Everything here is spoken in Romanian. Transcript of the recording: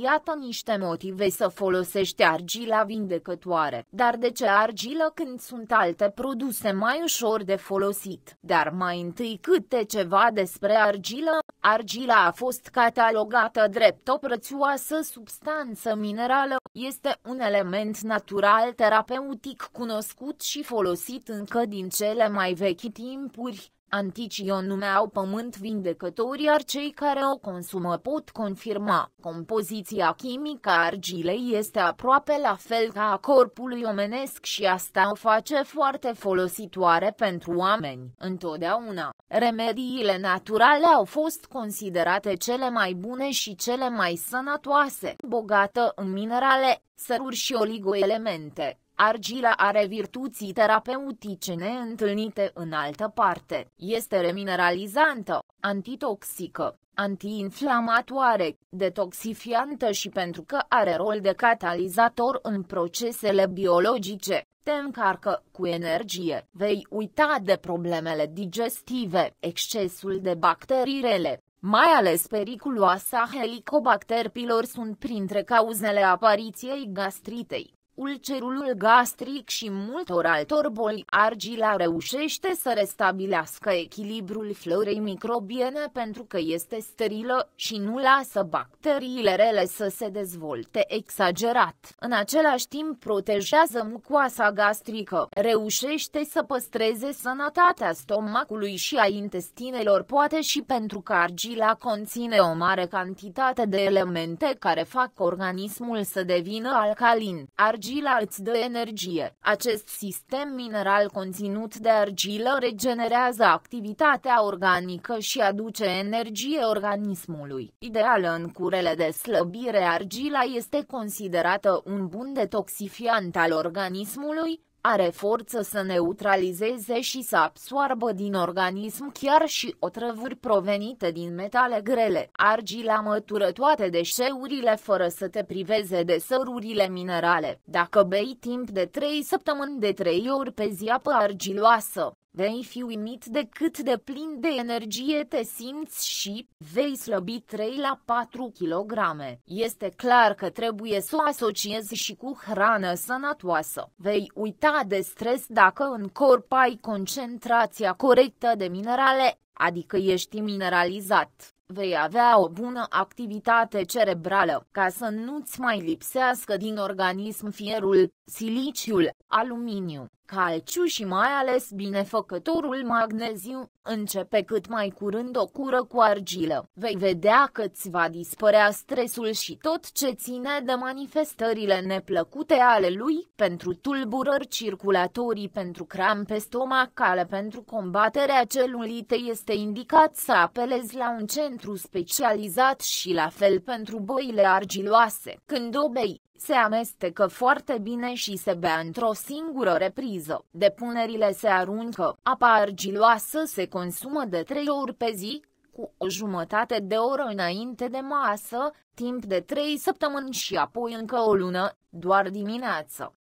iată niște motive să folosești argila vindecătoare. Dar de ce argilă când sunt alte produse mai ușor de folosit? Dar mai întâi câte ceva despre argilă. Argila a fost catalogată drept o prețioasă substanță minerală. Este un element natural terapeutic cunoscut și folosit încă din cele mai vechi timpuri. Anticii o numeau pământ vindecător, iar cei care o consumă pot confirma. Compoziția chimică a argilei este aproape la fel ca a corpului omenesc și asta o face foarte folositoare pentru oameni. Întotdeauna, remediile naturale au fost considerate cele mai bune și cele mai sănătoase, bogată în minerale, săruri și oligoelemente. Argila are virtuți terapeutice neîntâlnite în altă parte. Este remineralizantă, antitoxică, antiinflamatoare, detoxifiantă și pentru că are rol de catalizator în procesele biologice, te încarcă cu energie. Vei uita de problemele digestive, excesul de bacterii rele. Mai ales periculoasa Helicobacter pylori sunt printre cauzele apariției gastritei, ulcerul gastric și multor altor boli. Argila reușește să restabilească echilibrul florei microbiene pentru că este sterilă și nu lasă bacteriile rele să se dezvolte exagerat. În același timp protejează mucoasa gastrică, reușește să păstreze sănătatea stomacului și a intestinelor, poate și pentru că argila conține o mare cantitate de elemente care fac organismul să devină alcalin. Argila îți dă energie. Acest sistem mineral conținut de argilă regenerează activitatea organică și aduce energie organismului. Ideală în curele de slăbire, argila este considerată un bun detoxifiant al organismului. Are forță să neutralizeze și să absoarbă din organism chiar și otrăvuri provenite din metale grele. Argila mătură toate deșeurile fără să te priveze de sărurile minerale. Dacă bei timp de 3 săptămâni de 3 ori pe zi apă argiloasă, vei fi uimit de cât de plin de energie te simți și vei slăbi 3 la 4 kg. Este clar că trebuie să o asociezi și cu hrană sănătoasă. Vei uita de stres dacă în corp ai concentrația corectă de minerale, adică ești mineralizat. Vei avea o bună activitate cerebrală, ca să nu-ți mai lipsească din organism fierul, siliciul, aluminiu, calciu și mai ales binefăcătorul magneziu. Începe cât mai curând o cură cu argilă. Vei vedea că îți va dispărea stresul și tot ce ține de manifestările neplăcute ale lui, pentru tulburări circulatorii, pentru crampe stomacale, pentru combaterea celulitei este indicat să apelezi la un centru specializat și la fel pentru boile argiloase. Când o bei, se amestecă foarte bine și se bea într-o singură repriză. Depunerile se aruncă. Apa argiloasă se consumă de 3 ori pe zi, cu o jumătate de oră înainte de masă, timp de 3 săptămâni și apoi încă o lună, doar dimineață.